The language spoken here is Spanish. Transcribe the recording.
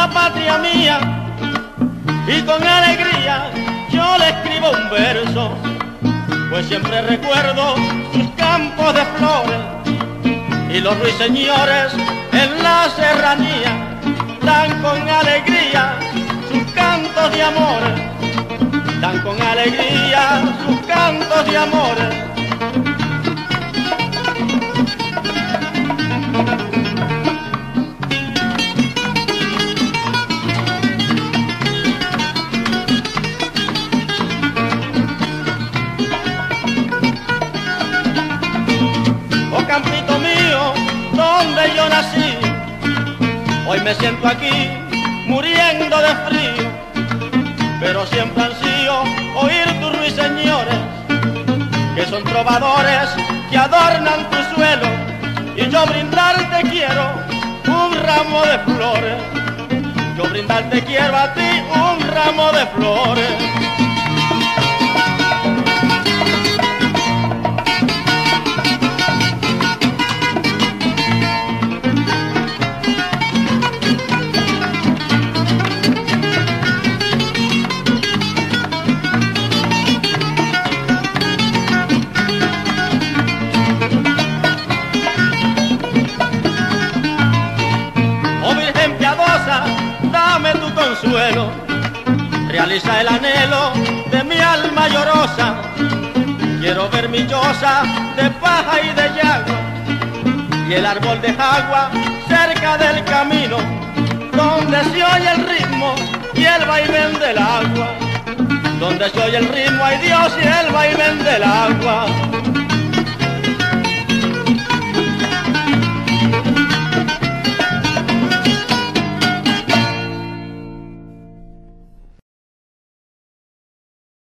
la patria mía y con alegría yo le escribo un verso, pues siempre recuerdo sus campos de flores y los ruiseñores en la serranía dan con alegría sus cantos de amores, dan con alegría sus cantos de amores. Oh campito mío, donde yo nací, hoy me siento aquí muriendo de frío, pero siempre ansío oír tus ruiseñores, que son trovadores que adornan tu suelo, y yo brindarte quiero un ramo de flores, yo brindarte quiero a ti un ramo de flores. Dame tu consuelo, realiza el anhelo de mi alma llorosa. Quiero ver mi choza de paja y de yagua, y el árbol de jagua cerca del camino, donde se oye el ritmo y el vaivén del agua, donde se oye el ritmo, ay Dios, y el vaivén del agua.